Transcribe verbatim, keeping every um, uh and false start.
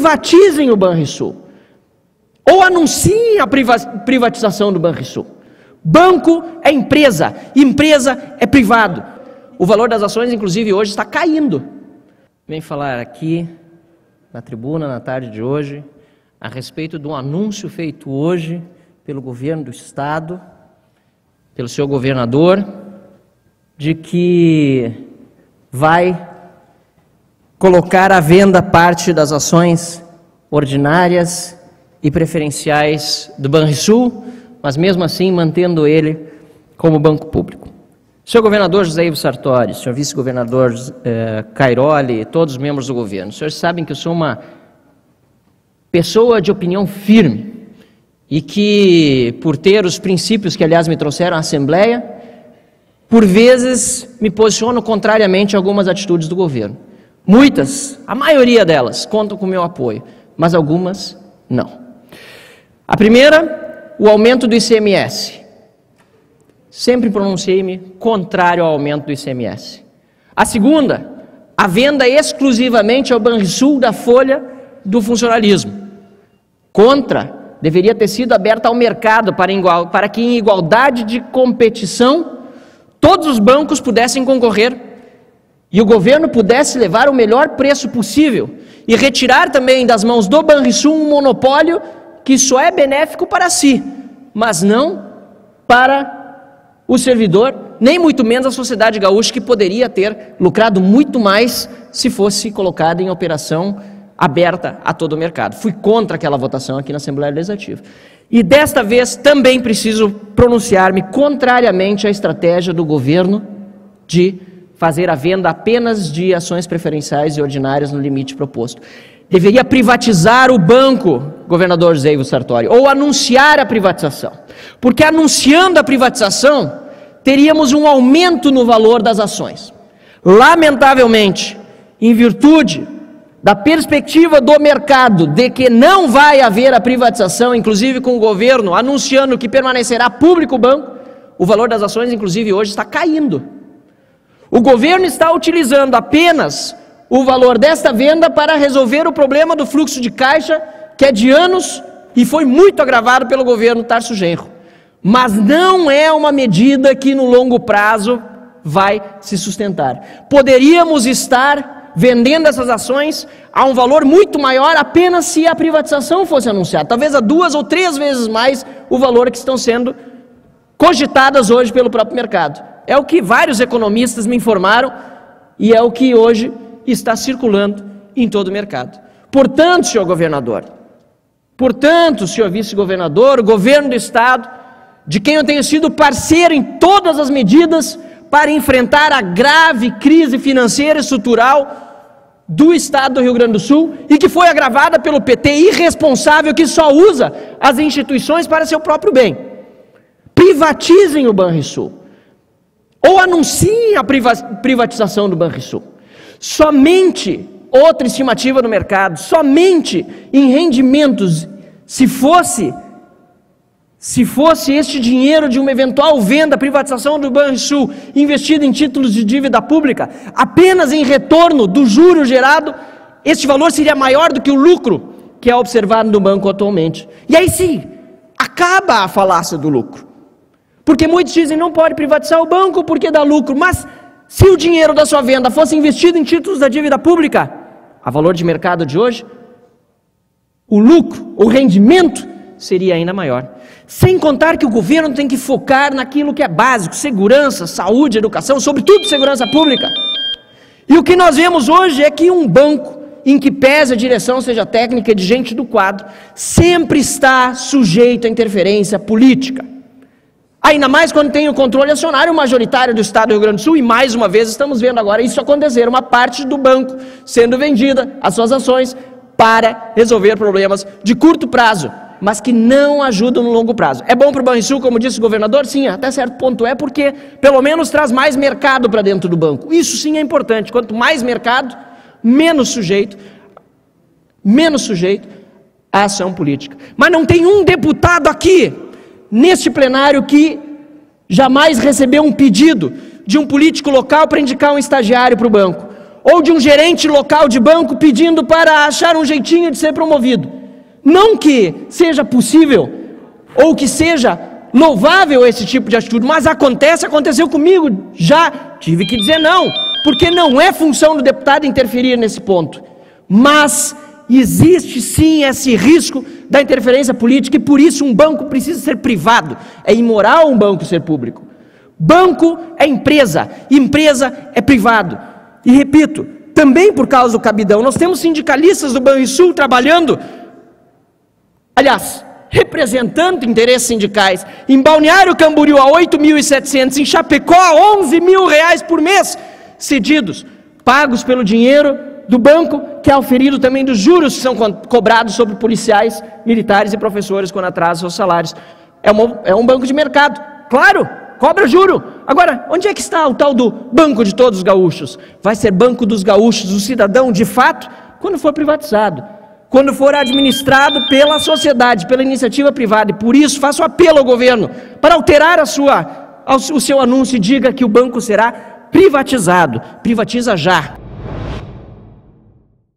privatizem o Banrisul. Ou anunciem a privatização do Banrisul. Banco é empresa, empresa é privado. O valor das ações, inclusive, hoje está caindo. Vem falar aqui, na tribuna, na tarde de hoje, a respeito de um anúncio feito hoje pelo governo do Estado, pelo seu governador, de que vai colocar à venda parte das ações ordinárias e preferenciais do Banrisul, mas mesmo assim mantendo ele como banco público. Senhor governador José Ivo Sartori, senhor vice-governador eh, Cairoli, todos os membros do governo, os senhores sabem que eu sou uma pessoa de opinião firme e que, por ter os princípios que, aliás, me trouxeram à Assembleia, por vezes me posiciono contrariamente a algumas atitudes do governo. Muitas, a maioria delas, contam com o meu apoio, mas algumas não. A primeira, o aumento do I C M S. Sempre pronunciei-me contrário ao aumento do I C M S. A segunda, a venda exclusivamente ao Banrisul da folha do funcionalismo. Contra, deveria ter sido aberta ao mercado para, igual, para que em igualdade de competição todos os bancos pudessem concorrer e o governo pudesse levar o melhor preço possível e retirar também das mãos do Banrisul um monopólio que só é benéfico para si, mas não para o servidor, nem muito menos a sociedade gaúcha, que poderia ter lucrado muito mais se fosse colocada em operação aberta a todo o mercado. Fui contra aquela votação aqui na Assembleia Legislativa. E desta vez também preciso pronunciar-me contrariamente à estratégia do governo de fazer a venda apenas de ações preferenciais e ordinárias no limite proposto. Deveria privatizar o banco, governador José Ivo Sartori, ou anunciar a privatização. Porque anunciando a privatização, teríamos um aumento no valor das ações. Lamentavelmente, em virtude da perspectiva do mercado de que não vai haver a privatização, inclusive com o governo anunciando que permanecerá público o banco, o valor das ações, inclusive, hoje está caindo. O governo está utilizando apenas o valor desta venda para resolver o problema do fluxo de caixa, que é de anos e foi muito agravado pelo governo Tarso Genro. Mas não é uma medida que no longo prazo vai se sustentar. Poderíamos estar vendendo essas ações a um valor muito maior apenas se a privatização fosse anunciada, talvez a duas ou três vezes mais o valor que estão sendo cogitadas hoje pelo próprio mercado. É o que vários economistas me informaram e é o que hoje está circulando em todo o mercado. Portanto, senhor governador, portanto, senhor vice-governador, o governo do Estado, de quem eu tenho sido parceiro em todas as medidas para enfrentar a grave crise financeira e estrutural do Estado do Rio Grande do Sul e que foi agravada pelo P T irresponsável que só usa as instituições para seu próprio bem. Privatizem o Banrisul ou anunciem a privatização do Banrisul. Somente, outra estimativa do mercado, somente em rendimentos, se fosse Se fosse este dinheiro de uma eventual venda, privatização do Banrisul, investido em títulos de dívida pública, apenas em retorno do juro gerado, este valor seria maior do que o lucro que é observado no banco atualmente. E aí sim, acaba a falácia do lucro. Porque muitos dizem, não pode privatizar o banco porque dá lucro, mas se o dinheiro da sua venda fosse investido em títulos da dívida pública, a valor de mercado de hoje, o lucro, o rendimento seria ainda maior. Sem contar que o governo tem que focar naquilo que é básico, segurança, saúde, educação, sobretudo segurança pública. E o que nós vemos hoje é que um banco, em que pese a direção seja técnica e de gente do quadro, sempre está sujeito a interferência política. Ainda mais quando tem o controle acionário majoritário do Estado do Rio Grande do Sul, e mais uma vez estamos vendo agora isso acontecer, uma parte do banco sendo vendida, as suas ações, para resolver problemas de curto prazo, mas que não ajudam no longo prazo. É bom para o Banrisul, como disse o governador? Sim, até certo ponto é, porque pelo menos traz mais mercado para dentro do banco. Isso sim é importante. Quanto mais mercado, menos sujeito, menos sujeito à ação política. Mas não tem um deputado aqui, neste plenário, que jamais recebeu um pedido de um político local para indicar um estagiário para o banco, ou de um gerente local de banco pedindo para achar um jeitinho de ser promovido. Não que seja possível ou que seja louvável esse tipo de atitude, mas acontece, aconteceu comigo, já tive que dizer não, porque não é função do deputado interferir nesse ponto. Mas existe sim esse risco da interferência política e por isso um banco precisa ser privado. É imoral um banco ser público. Banco é empresa, empresa é privado. E repito, também por causa do cabidão, nós temos sindicalistas do Banrisul trabalhando, aliás, representando interesses sindicais, em Balneário Camboriú a oito mil e setecentos, em Chapecó a onze mil reais por mês, cedidos, pagos pelo dinheiro do banco, que é auferido também dos juros que são co cobrados sobre policiais, militares e professores quando atrasam seus salários. É, uma, é um banco de mercado, claro, cobra juro. Agora, onde é que está o tal do banco de todos os gaúchos? Vai ser banco dos gaúchos, do cidadão, de fato, quando for privatizado, quando for administrado pela sociedade, pela iniciativa privada. E por isso faço apelo ao governo para alterar a sua, o seu anúncio e diga que o banco será privatizado. Privatiza já.